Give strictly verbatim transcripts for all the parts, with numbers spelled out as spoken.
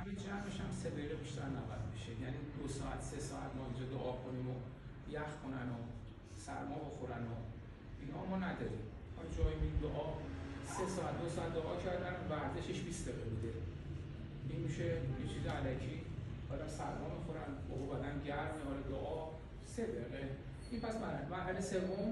یه جمعش هم سه دقیقه بیشتر نباید بشه، یعنی دو ساعت سه ساعت ما اینجا دعا کنیم و یخ کنن و سرما بخورن و اینا ما نداریم. ما جایی میریم دعا سه ساعت دو ساعت دعا کردن ورزشش بیست دقیقه بوده، این میشه یه چیز الکی. حالا سرما میخورن بابا بدن گرمه، حالا دعا سه دقیقه. این پس مرحله سوم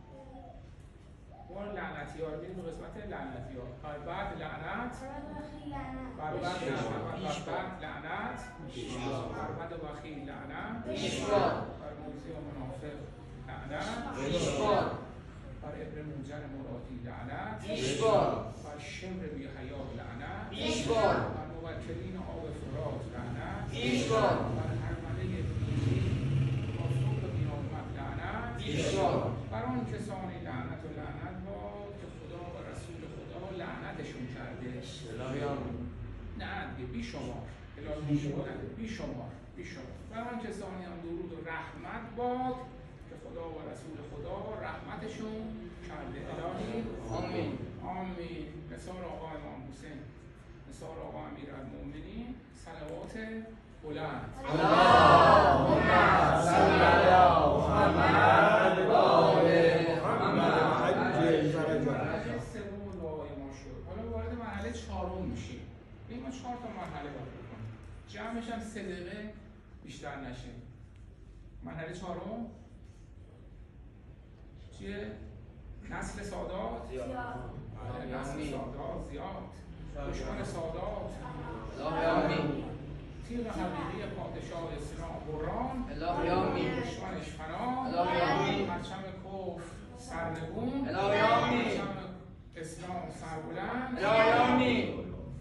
ما لعنتی ها رو میریم به قسمت لعنتی ها. بعد لعنت بعد بعد لعنت بعد بخیل لعنت بر موزی و منافق لعنت بر ابن موجن مرادی لعنت بر شمر بی حیا لعنت بر موکلین آب فرات لعنت بر حرمله بیزی با صبح بی آمد لعنت بر آن کسانی لعنت و لعنت با که خدا و رسول خدا لعنتشون کرده. نه بی شمار بی شمار بی شمار. بر آن کسانی هم درود و رحمت باد که خدا و رسول خدا رحمتشون کرده. الهی آمین آمین. نثار آقا امام حسین، نثار آقا امیرالمومنین، صلوات بلند. اللهم صل علی محمد و آل محمد. مرحله سوم دعای ما شد. حالا وارد مرحله چهارم میشیم. این ما چهار تا مرحله باید بکنیم، جمعش هم سه دقیقه بیشتر نشه. مرحله چهارم چیه؟ نسل سادات زیاد. نسل سادات زیاد. دشمن سادات الهی آمین. تیغ حقیقی پادشاه اسلام قرآن الهی آمین. دشمنش فنا الهی آمین. پرچم کفر سرنگون الهی آمین. پرچم اسلام سربلند الهی آمین.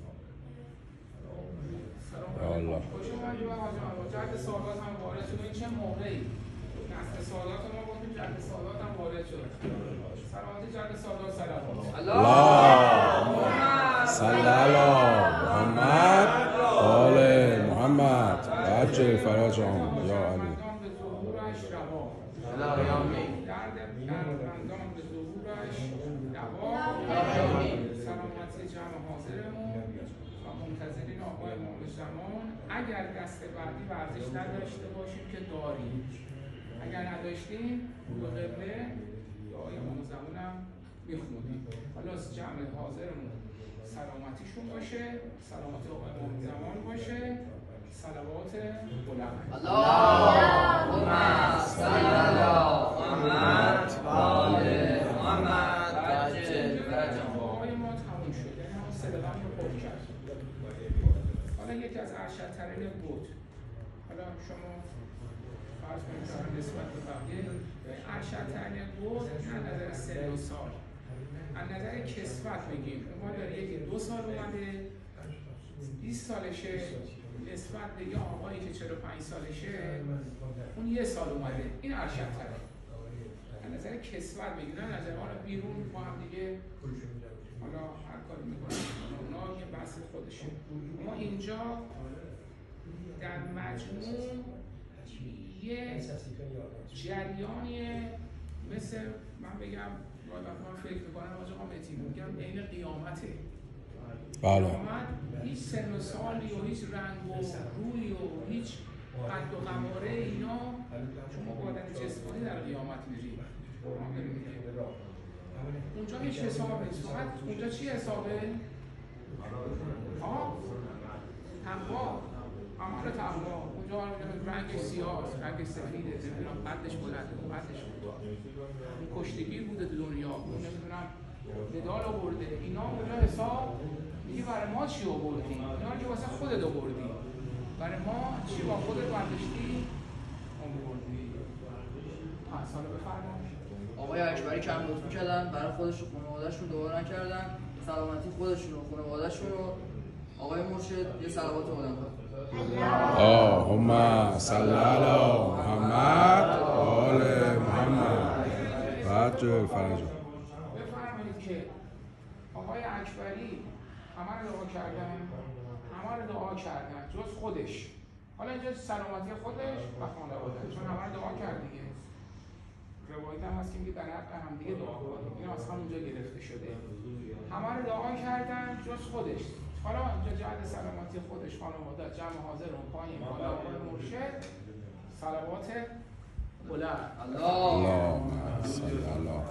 الله. جد سادات هم وارد شد. این چه موقعی؟ نسل سادات ما گفتیم، جد سادات هم وارد شد. سلامتی جد سادات صلوات. اللهم صل علی محمد و آل محمد و عجل فرجهم یا علی. به ظهورش روا. الهی آمین. درد دردمندان به ظهورش روا. الهی آمین. سلامتی جمع حاضرمون و منتظرین آقای امام زمان. اگر دست بعدی ورزش نداشته باشیم که داریم، اگر نداشتیم به قبله دعای امام زمان هم میخونیم. حالا جمع حاضرمون سلامتیشون باشه، سلامتی آقای امام زمان باشه، صلوات بلند. اللهم صل علی محمد و آل محمد و عجل فرجهم. دعای ما تموم شد، یعنی همون صدقه رو پر کرد. حالا یکی از ارشدترین بود. حالا شما فرض کنید که نسبت به بقیه ارشدترین بود از نظر سن و سال، از نظر کسوت میگیم ما داره یکی دو سال اومده بیست سالشه، نسبت به یه آقایی که چهل و پنج سالشه اون یه سال اومده، این ارشدتره. از نظر کسوت میگیم، از نظر ما بیرون با هم دیگه حالا هر کاری میکنن اونا یه بحث خودشه. ما اینجا در مجموع یه جریانیه مثل من بگم باید من فکر میکنم آجا قامتی میگم این قیامته. بله. قیامت هیچ سن و سالی و هیچ رنگ و روی و هیچ قد و قواره اینا شما با بدن جسمانی در قیامت میرید. اونجا هیچ حساب نیست. فقط اونجا چی حسابه؟ ها؟ تقوا. عمل تقوا. اونجا رنگش سیاه، رنگش سفیده، نمیدونم قدش بلنده، قدش کشتگیر بوده تو دنیا، نمیدونم مدال آورده. اینا اونجا حساب میگه برای ما چی آوردی؟ اینا که واسه خودت آوردی. برای ما چی با خودت برداشتی؟ آوردی. پس حالا بفرمایید. آقای اکبری کم لطفی کردن، برای خودشون و خانواده‌شون دعا نکردن، سلامتی خودشون و خانواده‌شون و آقای مرشد یه صلوات بلند کن. اللهم صل علی محمد و آل محمد و عجل فرجهم. بفرمایید که آقای اکبری همه رو دعا کردن، همه رو دعا کردن جز خودش. حالا اینجا سلامتی خودش و خانواده، چون همه رو دعا کرد دیگه. روایت هم هست که میگه در حق هم دیگه دعا کنید. این از همونجا گرفته شده. همه رو دعا کردن جز خودش. حالا اینجا جهت سلامتی خودش خانواده جمع حاضر اون پایین بالا آقای مرشد صلوات بلند الله اللهم صل علی